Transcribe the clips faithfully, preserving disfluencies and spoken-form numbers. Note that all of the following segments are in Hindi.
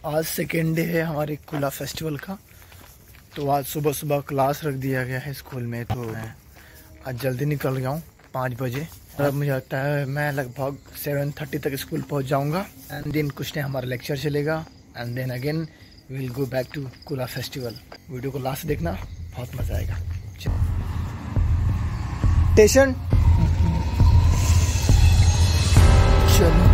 आज सेकेंड डे है हमारे कुला फेस्टिवल का। तो आज सुबह सुबह क्लास रख दिया गया है स्कूल में, तो मैं आज जल्दी निकल गया हूँ पाँच बजे। और मुझे लगता है मैं लगभग सेवन थर्टी तक स्कूल पहुँच जाऊँगा। एंड देन कुछ टाइम हमारा लेक्चर चलेगा and then again we will go back to Kullu festival. Video को लास्ट देखना, बहुत मज़ा आएगा। स्टेशन चलो।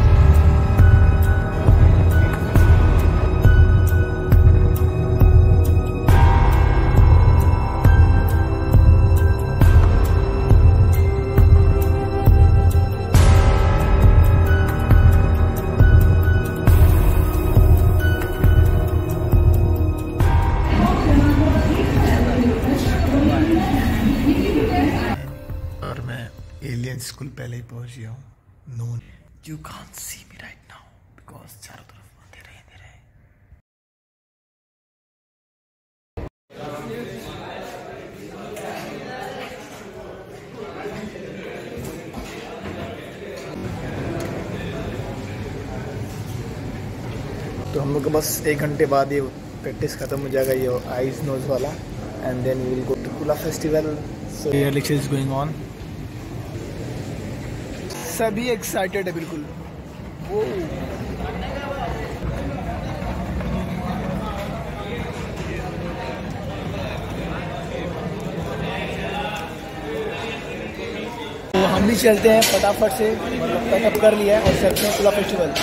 एलियन स्कूल पहले ही पहुंच गया हूँ। No you can't see me right now because चारों तरफ अंधेरा ही अंधेरा है। तो हम लोग को बस एक घंटे बाद ये प्रैक्टिस खत्म हो जाएगा, ये आईज नोज वाला। And then we will go to Kullu festival. So here lecture is going on. सभी एक्साइटेड है बिल्कुल। वो तो हम भी चलते हैं फटाफट से, मतलब पैकअप कर लिया है और चलते हैं कुला फेस्टिवल।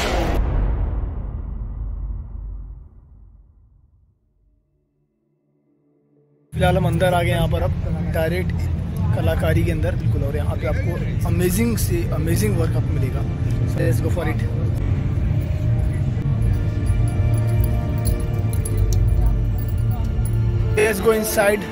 फिलहाल हम अंदर आ गए यहाँ पर, अब डायरेक्ट कलाकारी के अंदर बिल्कुल। और यहाँ पे आपको अमेजिंग से अमेजिंग वर्क आपको मिलेगा। So let's go for it. Let's go inside.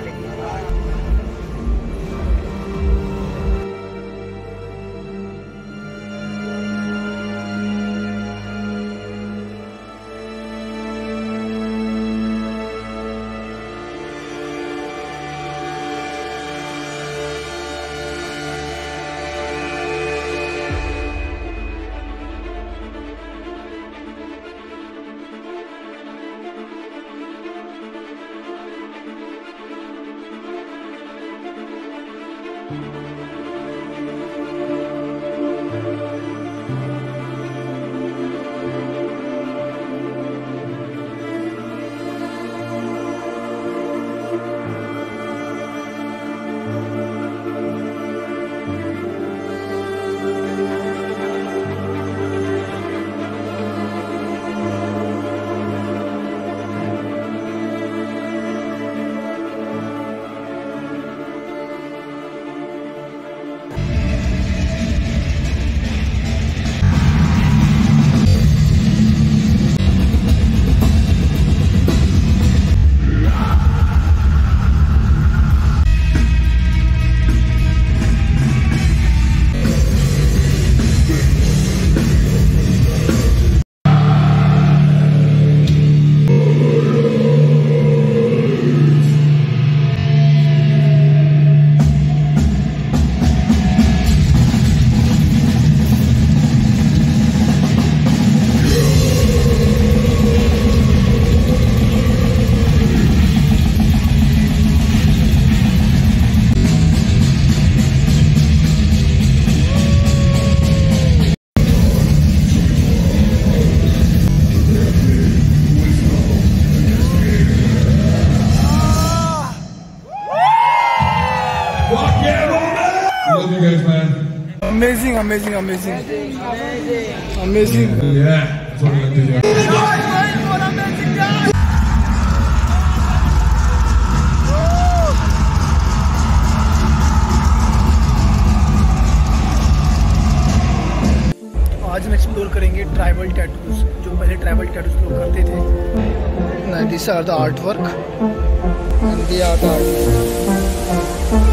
Amazing, amazing, amazing, amazing. Yeah, that's what we're gonna do here. आज हम एक्सप्लोर करेंगे ट्राइबल टैटूज, जो पहले ट्राइबल टैटूज लोग करते थे। This are the art work and they are the art.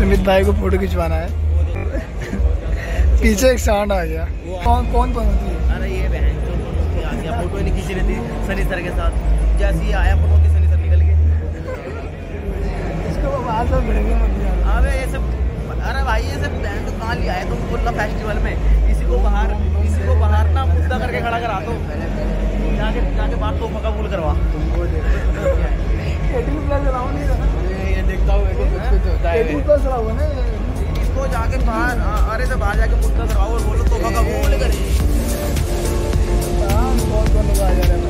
Sumit भाई को फोटो खिंचवाना है। पीछे एक साउंड आ गया। कौन कौन पनौती है? अरे ये बहन जो पनौती आ गया, फोटो नहीं खींच रही थी सनी सर के साथ, जैसे ही आया पनौती सनी सर निकल गए। इसको बाहर से मिलेंगे मत यार। अबे ये सब, अरे भाई ये सब बहन तो कहाँ ले आए तुम कुल्ला फेस्टिवल में? इसी को बाहर इसी को बाहर ना मुद्दा करके खड़ा करा दो, जाके जाके बात तो कबूल करवा। तुमको एटीन प्लस अलाउ नहीं था ना? ये देखता हूँ एटीन प्लस अलाउ है ना? इसको जाके बाहर, अरे तो बाहर जाके मुद्दा करवाओ और बोलो तो कबूल करे। हाँ बहुत बहुत लोग आ जा रहे हैं।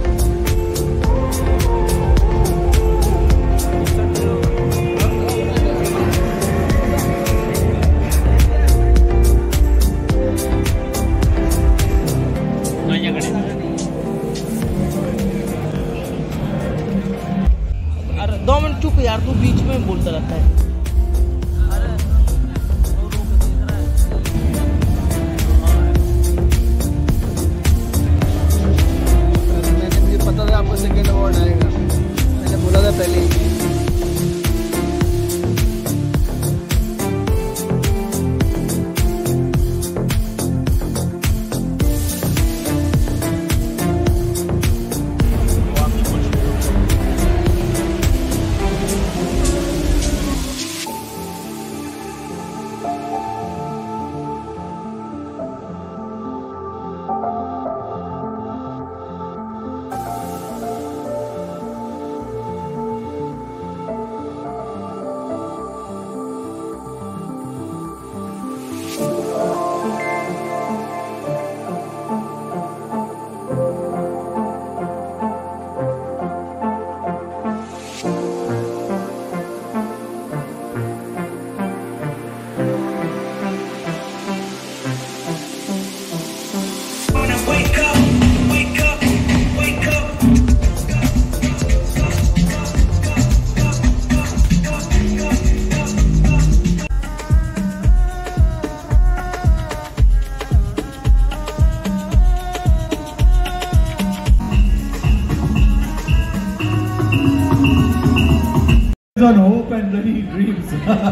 अरे दो मिनट चुप यार, तू बीच में बोलता रहता है। अरे मैंने मुझे पता था आपको सेकेंड अवार्ड आएगा, मैंने बोला था पहले ही। On hope and the dreams.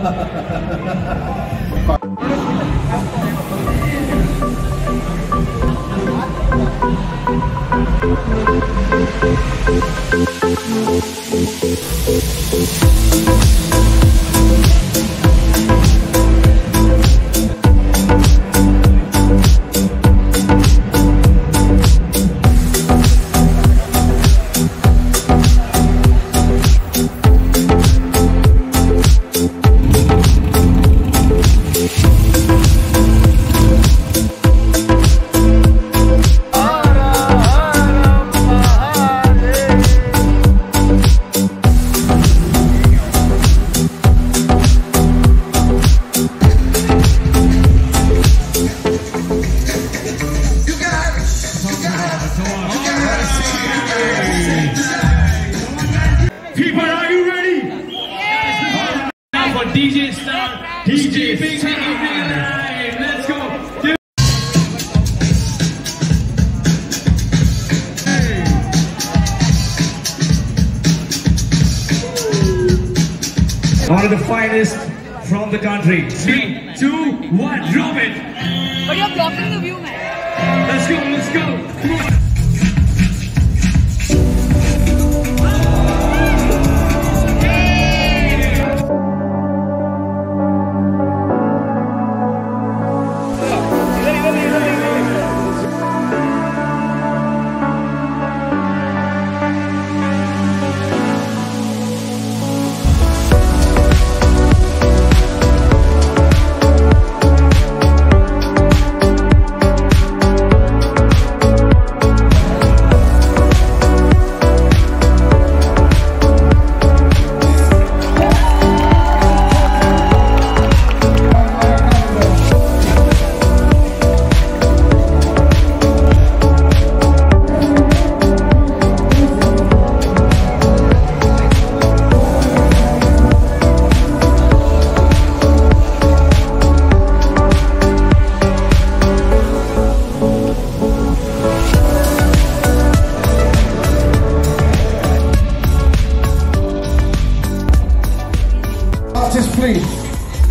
People, are you ready? Yes. Now for D J Star, D J Big Time Live. Let's go. One of the finest from the country. Three, two, one, drop it. But you're blocking the view, man. Let's go, let's go. Come on. Please.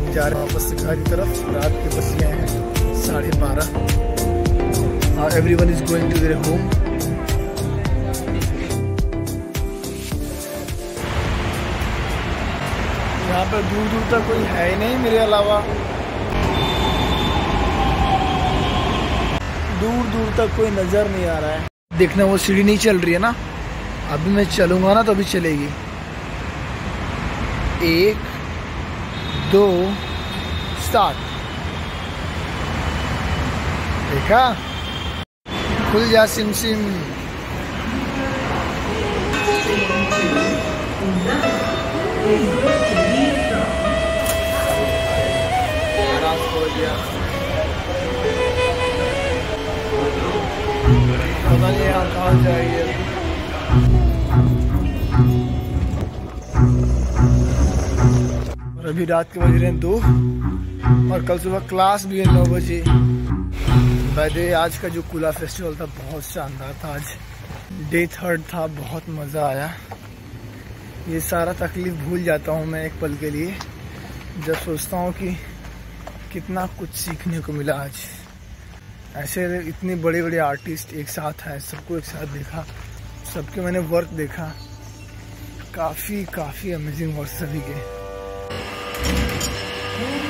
जा रहे हैं वापस घर की तरफ। रात के बज गए हैं साढ़े बारह। Everyone is going to their home. यहाँ पर दूर दूर तक कोई है ही नहीं मेरे अलावा। दूर दूर तक कोई नजर नहीं आ रहा है। देखना वो सीढ़ी नहीं चल रही है ना, अभी मैं चलूंगा ना तो अभी चलेगी। एक दो स्टार्ट। देखा, खुल जा सिम सिम। पता नहीं यहाँ कहाँ जाएगी। और अभी रात के बज रहे हैं दो और कल सुबह क्लास भी है नौ बजे। वैसे आज का जो कुला फेस्टिवल था बहुत शानदार था। आज डे थर्ड था, बहुत मज़ा आया। ये सारा तकलीफ भूल जाता हूँ मैं एक पल के लिए जब सोचता हूँ कि कितना कुछ सीखने को मिला आज। ऐसे इतने बड़े बड़े आर्टिस्ट एक साथ हैं, सबको एक साथ देखा, सबके मैंने वर्क देखा। काफ़ी काफ़ी अमेजिंग वर्क सभी के।